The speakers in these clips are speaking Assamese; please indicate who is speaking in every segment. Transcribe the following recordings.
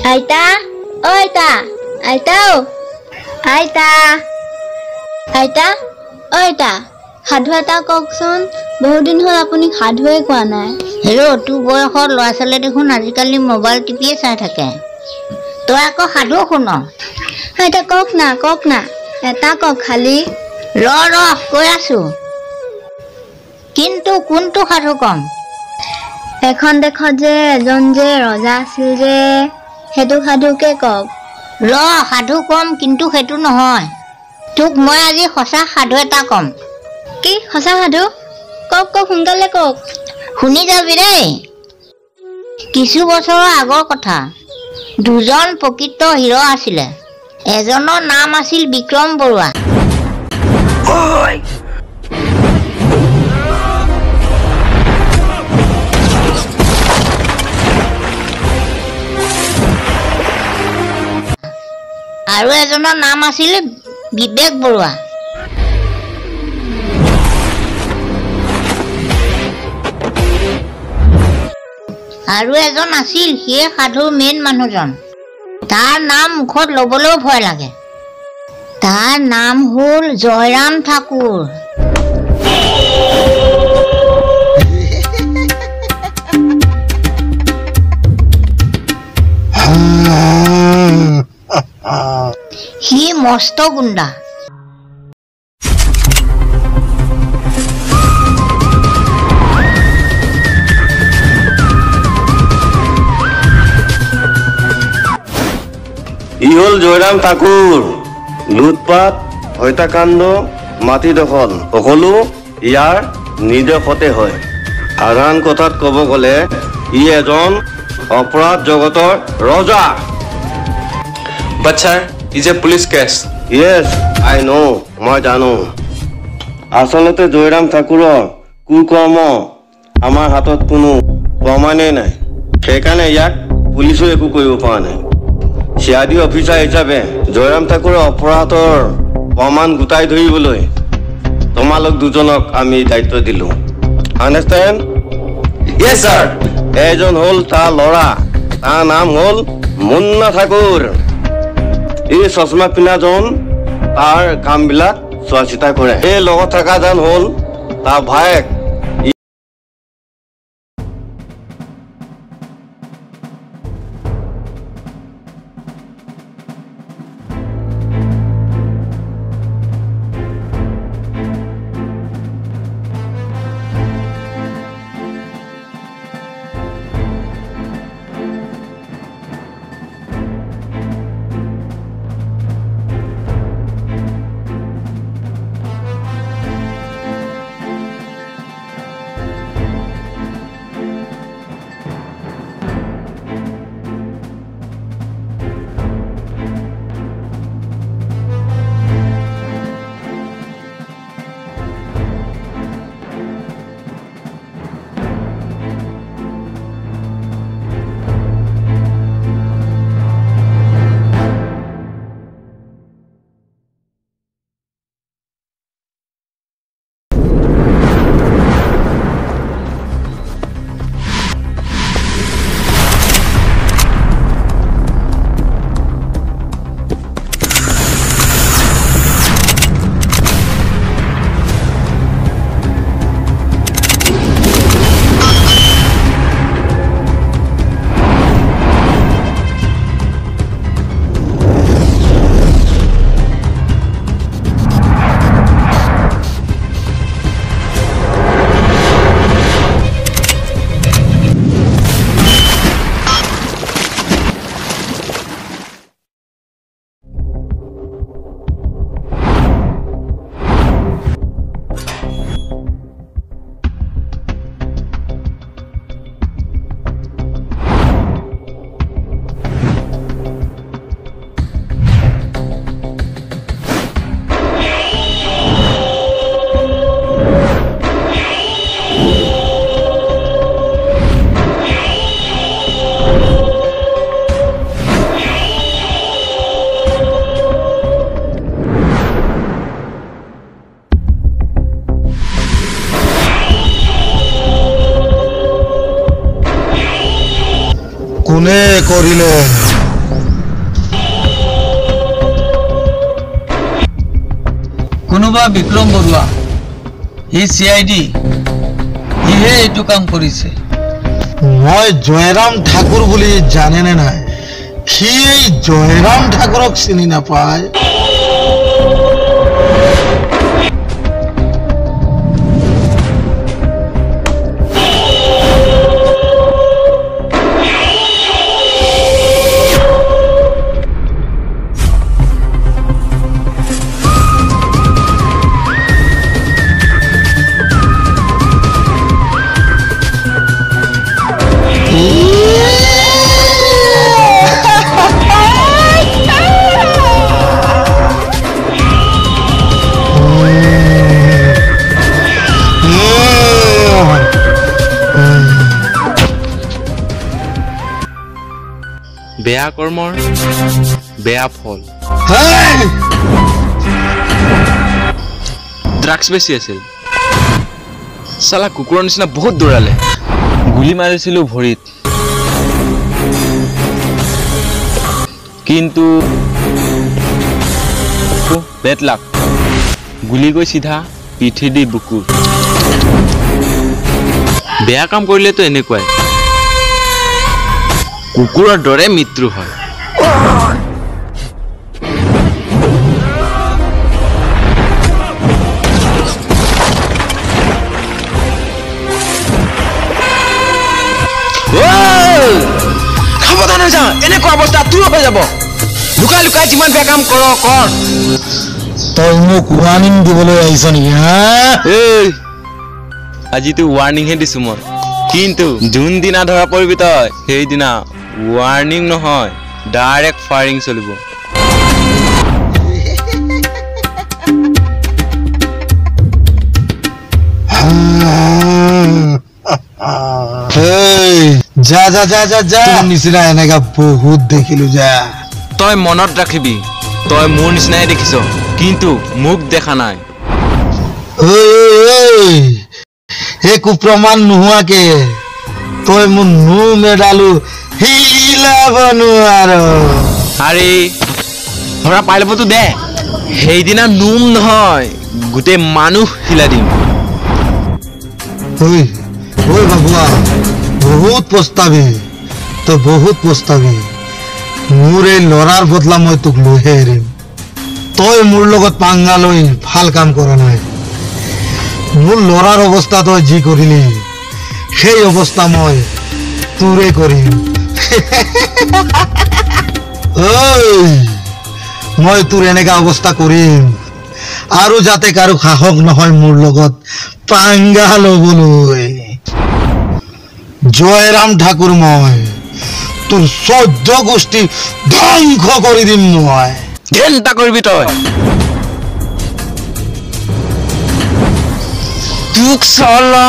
Speaker 1: আইতা ও আইতা আইতাও আইতা আইতা ও আইতা সাধু এটা কওকচোন বহুত দিন হ'ল আপুনি সাধুৱে কোৱা নাই
Speaker 2: হেৰো তোৰ বয়সৰ ল'ৰা ছোৱালী দেখোন আজিকালি মোবাইল টিপিয়ে চাই থাকে তই আকৌ সাধু শুন
Speaker 1: আইতা কওক না এটা কওক খালি
Speaker 2: ৰ কৈ আছো কিন্তু কোনটো সাধু কম
Speaker 1: এখন দেশত যে এজন যে ৰজা আছিল যে সেইটো সাধুকে কওক
Speaker 2: সাধু কম কিন্তু সেইটো নহয় তোক মই আজি সঁচা সাধু এটা কম
Speaker 1: কি সঁচা সাধু কওক সোনকালে কওক
Speaker 2: শুনি যাবি দেই কিছু বছৰৰ আগৰ কথা দুজন প্ৰকৃত হিৰো আছিলে এজনৰ নাম আছিল বিক্ৰম বৰুৱা আৰু এজনৰ নাম আছিল বিবেক বৰুৱা আৰু এজন আছিল সেই সাধুৰ মেইন মানুহজন তাৰ নাম মুখত ল'বলৈও ভয় লাগে তাৰ নাম হ'ল জয়ৰাম ঠাকুৰ সি মস্ত গুণ্ডা
Speaker 3: ই হ'ল জয়ৰাম ঠাকুৰ লুটপাট হত্যাকাণ্ড মাটি দখল সকলো ইয়াৰ নিৰ্দেশতে হয় সাধাৰণ কথাত ক'ব গ'লে ই এজন অপৰাধ জগতৰ ৰজা
Speaker 4: But sir, it's a police case.
Speaker 3: Yes, I know. মই জানো আচলতে জয়ৰাম ঠাকুৰৰ কুকৰ্ম আমাৰ হাতত কোনো প্ৰমাণেই নাই সেইকাৰণে ইয়াক পুলিচে একো কৰিব পৰা নাই চিআইডি অফিচাৰ হিচাপে জয়ৰাম ঠাকুৰৰ অপৰাধৰ প্ৰমাণ গোটাই ধৰিবলৈ তোমালোক দুজনক আমি দায়িত্ব দিলোঁ আণ্ডাৰষ্টেণ্ড
Speaker 4: Yes, sir.
Speaker 3: এজন হ'ল তাৰ ল'ৰা তাৰ নাম হ'ল মুন্না ঠাকুৰ এই চশমা পিন্ধাজন তাৰ কামবিলাক চোৱা চিতা কৰে এই লগত থকাজন হ'ল তাৰ ভায়েক
Speaker 5: কোনে কৰিলে কোৱা বিক্ৰম বৰুৱা ই CID ইহে এইটো কাম কৰিছে
Speaker 6: মই জয়ৰাম ঠাকুৰ বুলি জানে নে নাই সি জয়ৰাম ঠাকুৰক চিনি নাপায়
Speaker 4: বেয়া কৰ্মৰ বেয়া ফল ড্ৰাগছ বেছি আছিল সালা কুকুৰৰ নিচিনা বহুত দৌৰালে গুলি মাৰিছিলো ভৰিত কিন্তু বেড লাক গুলি গৈ সিধা পিঠি দি বুকু বেয়া কাম কৰিলেতো এনেকুৱাই কুকুৰৰ দৰে মৃত্যু হয় সাৱধান হৈ যা এনেকুৱা অৱস্থা তোৰ হৈ যাব লুকাই লুকাই যিমান বেয়া কাম কৰ কৰ
Speaker 6: তই মোক ৱাৰ্ণিং দিবলৈ আহিছ নেকি
Speaker 4: আজিতো ৱাৰ্ণিংহে দিছো মই কিন্তু যোনদিনা ধৰা পৰিবি তই সেইদিনা ৱাৰ্ণিং নহয় ডাইৰেক্ট ফায়াৰিং চলিব
Speaker 6: যা যা যা যা যা নিচিনা এনেকা বহুত দেখিলো যা
Speaker 4: তই মনত ৰাখিবি তই মোৰ নিচিনাই দেখিছ কিন্তু মোক দেখা নাই
Speaker 6: একো প্ৰমাণ নোহোৱাকে তই মোৰ নো মেডালো হিলাব নোৱাৰ
Speaker 4: আৰে ধৰা পাই ল'বতো দে সেইদিনা নোম নহয় গোটেই মানুহ হিলা দিম
Speaker 6: ঐ বাবুৱা বহুত পস্তাবি তই বহুত পস্তাবি মোৰ এই ল'ৰাৰ বদলা মই তোক লৈহে এৰিম তই মোৰ লগত পাংগা লৈ ভাল কাম কৰা নাই মোৰ ল'ৰাৰ অৱস্থা তই যি কৰিলি সেই অৱস্থা মই তোৰে কৰিম মই তোৰ এনেকা অৱস্থা কৰিম আৰু যাতে কাৰো সাহস নহয় মোৰ লগত পাংগা ল'বলৈ জয়ৰাম ঠাকুৰ মই তোৰ 14 গোষ্ঠী ধ্বংস কৰি দিম মই
Speaker 4: ঘেণ্টা কৰিবি তই তোক চালা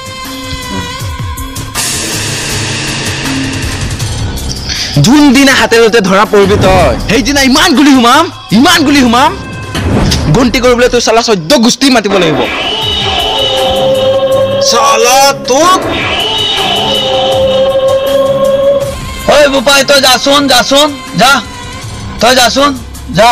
Speaker 4: যোনদিনা হাতেৰতে ধৰা পৰিবি তই সেইদিনা ইমান গুলি সোমাম গন্তি কৰিবলৈ তোৰ চালা 14 গোষ্ঠী মাতিব লাগিব
Speaker 6: চালা তোক
Speaker 5: ঐ বোপাই তই যাচোন যা তই যাচোন যা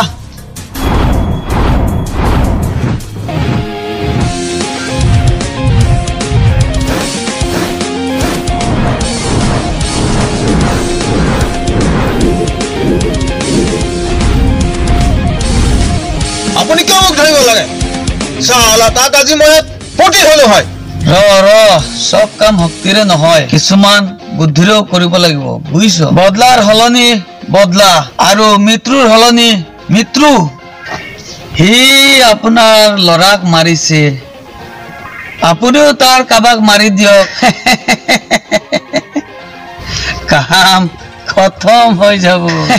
Speaker 6: আপুনি কিয় মোক ধৰিব লাগে চালা তাক আজি মই পটি হলো হয়
Speaker 5: ৰ সব কাম শক্তিৰে নহয় কিছুমান বুদ্ধিৰেও কৰিব লাগিব বুজিছ বদলাৰ হলনি বদলা আৰু মৃত্যুৰ হলনি মৃত্যু হি আপোনাৰ লৰাক মাৰিছে আপুনিও তাৰ কাবাক মাৰি দিয়ক কাম খতম হৈ যাব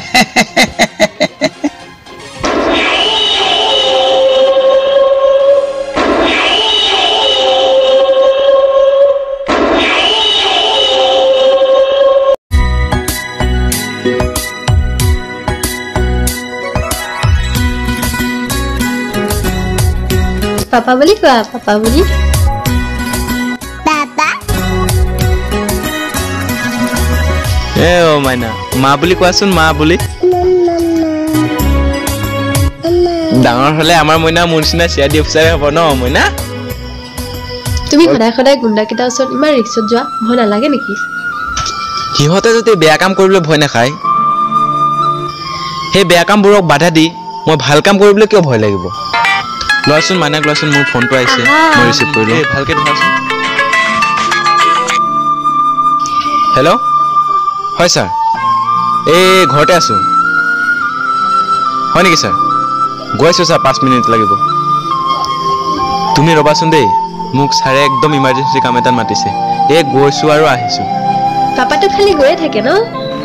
Speaker 1: পাপা বুলি কোৱা পাপা বুলি
Speaker 7: Papa.
Speaker 4: ও মাইনা মা বুলি কোৱাচোন মা বুলি ডাঙৰ হলে আমাৰ মইনা মোৰ নিচিনা চিআইডি অফিচাৰে হ'ব ন মইনা
Speaker 7: তুমি সদায় সদায় গুণ্ডাকেইটাৰ ওচৰত ইমান ৰিক্সত যোৱা ভয় নালাগে নেকি
Speaker 4: সিহঁতে যদি বেয়া কাম কৰিবলৈ ভয় নাখায় সেই বেয়া কামবোৰক বাধা দি মই ভাল কাম কৰিবলৈ কিয় ভয় লাগিব লোৱাচোন মাইনাক লোৱাচোন মোৰ ফোনটো আহিছে মই ৰিচিভ কৰিলোঁ ভালকৈ ধৰাচোন হেল্ল' হয় ছাৰ এই ঘৰতে আছোঁ হয় নেকি ছাৰ গৈ আছোঁ ছাৰ 5 মিনিট লাগিব তুমি ৰ'বাচোন দেই মোক ছাৰে একদম ইমাৰ্জেঞ্চি কাম এটাত মাতিছে এই গৈছোঁ আৰু আহিছোঁ
Speaker 7: পাপাটো খালি গৈয়ে থাকে ন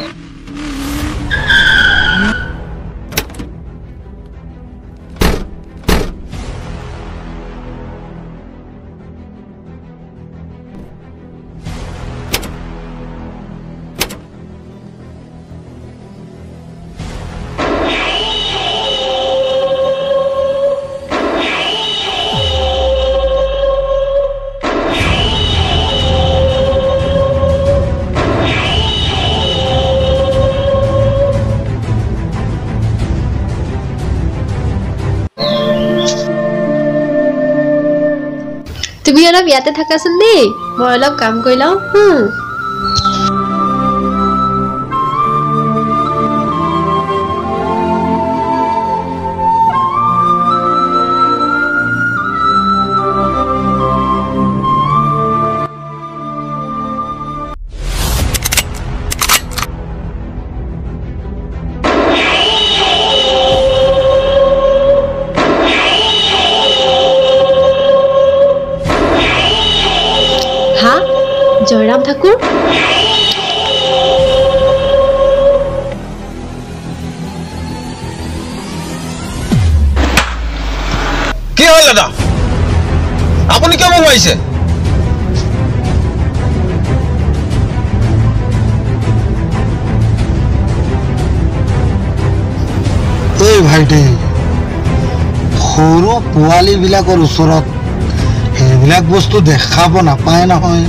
Speaker 7: তুমি অলপ ইয়াতে থাকাচোন দেই মই অলপ কাম কৰি লওঁ জয়ৰাম ঠাকুৰ
Speaker 5: কি হ'ল দাদা আপুনি কিয় মোক মাৰিছে
Speaker 6: এই ভাইটি সৰু পোৱালীবিলাকৰ ওচৰত সেইবিলাক বস্তু দেখাব নাপায় নহয়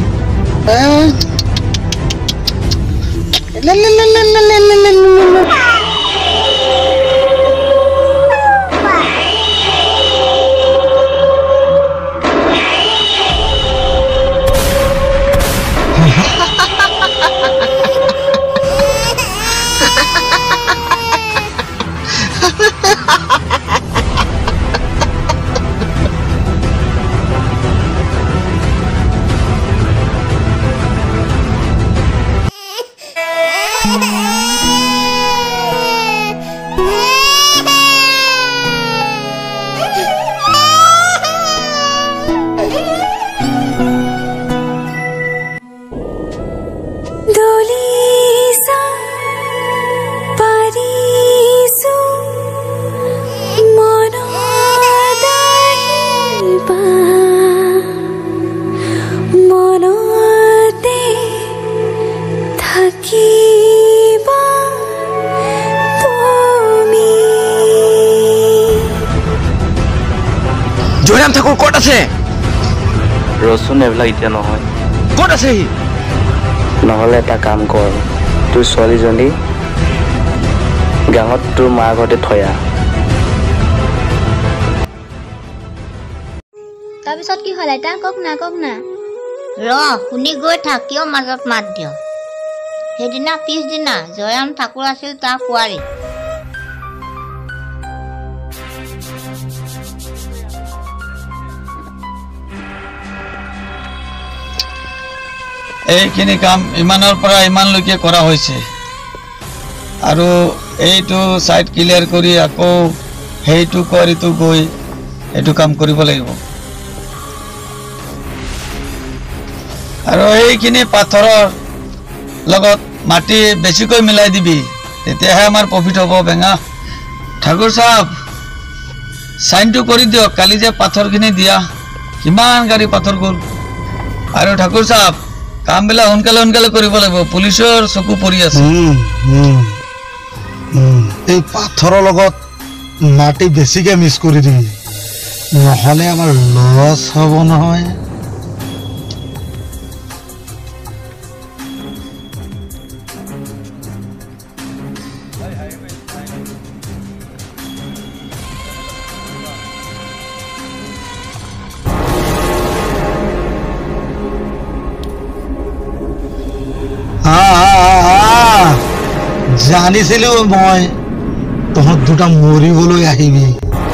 Speaker 4: জয়ৰাম ঠাকুৰ ক'ত আছে
Speaker 3: ৰচোন এইবিলাক এতিয়া নহয়
Speaker 4: ক'ত আছে সি
Speaker 3: নহ'লে এটা কাম কৰ তোৰ ছোৱালীজনী গাঁৱত তোৰ মাৰ ঘৰতে থৈ আহ
Speaker 1: তাৰপিছত কি হ'ল আইতা কওক না
Speaker 2: শুনি গৈ থাক কিয় মাজত মাত দিয় সেইদিনা পিছদিনা জয়ৰাম ঠাকুৰ আছিল তাৰ কুঁৱাৰী
Speaker 5: এইখিনি কাম ইমানৰ পৰা ইমানলৈকে কৰা হৈছে আৰু এইটো সাইড ক্লিয়াৰ কৰি আকৌ সেইটো কৰিটো গৈ এইটো কাম কৰিব লাগিব আৰু এইখিনি পাথৰৰ লগত মাটি বেছিকৈ মিলাই দিবি তেতিয়াহে আমাৰ প্ৰফিট হ'ব বেঙা ঠাকুৰ সাহেব সাইনটো কৰি দিয়ক কালি যে পাথৰখিনি দিয়া কিমান গাড়ী পাথৰ গ'ল আৰু ঠাকুৰ সাহেব কামবিলাক সোনকালে কৰিব লাগিব পুলিচৰ চকু পৰি আছে
Speaker 6: এই পাথৰৰ লগত মাটি বেছিকৈ মিক্স কৰি দিবি নহ'লে আমাৰ লছ হ'ব নহয় জানিছিলো মই তহঁত দুটা মৰিবলৈ আহিবি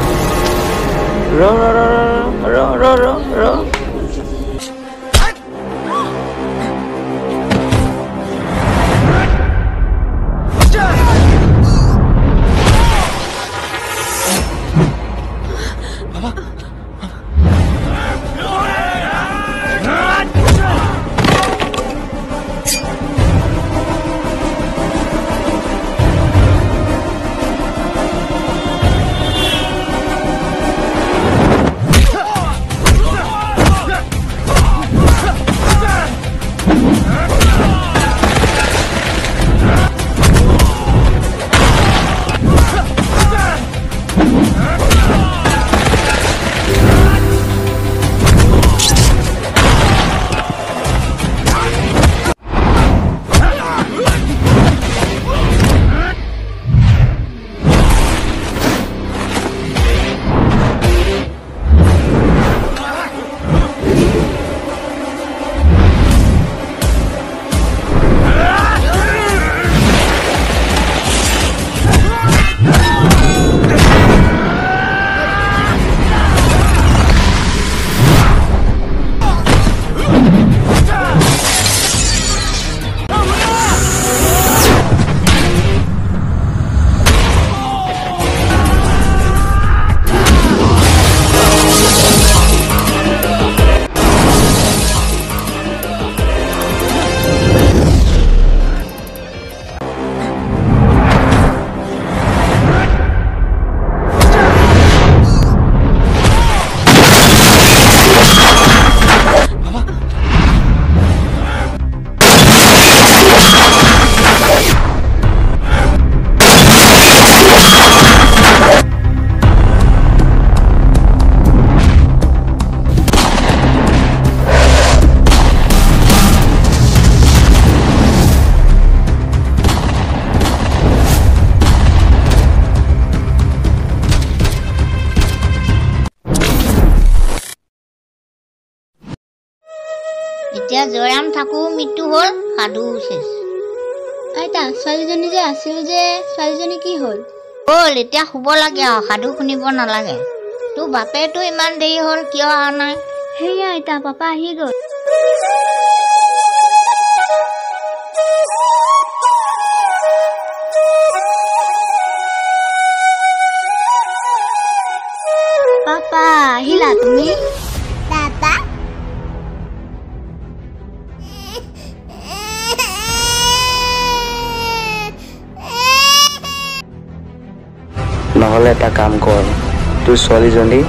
Speaker 2: এতিয়া জয়ৰাম ঠাকুৰ মৃত্যু হ'ল সাধু শেষ
Speaker 1: আইতা ছোৱালীজনী যে আছিল যে ছোৱালীজনী কি হ'ল
Speaker 2: হ'ল এতিয়া শুব লাগে আৰু সাধু শুনিব নালাগে তোৰ বাপেতো ইমান দেৰি হ'ল কিয় অহা নাই
Speaker 1: সেয়া আইতা পাপা আহি গ'ল পাপা আহিলা তুমি
Speaker 2: দাদা
Speaker 8: নহ'লে এটা কাম কৰ তোৰ ছোৱালীজনী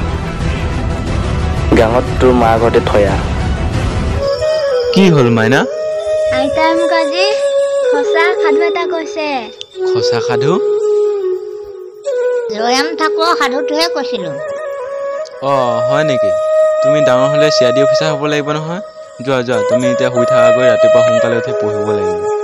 Speaker 8: গাঁৱত তোৰ মাৰ ঘৰতে থৈ আহ
Speaker 4: কি হ'ল মাইনা
Speaker 1: আইতাই মোক আজি সঁচা সাধু এটা কৈছে
Speaker 4: সঁচা সাধু
Speaker 2: জয়ৰাম ঠাকুৰৰ সাধুটোহে কৈছিলোঁ
Speaker 4: অঁ হয় নেকি তুমি ডাঙৰ হ'লে চিআইডি অফিচাৰ হ'ব লাগিব নহয় যোৱা যোৱা তুমি এতিয়া শুই থকাগৈ ৰাতিপুৱা সোনকালে উঠি পঢ়িব লাগিব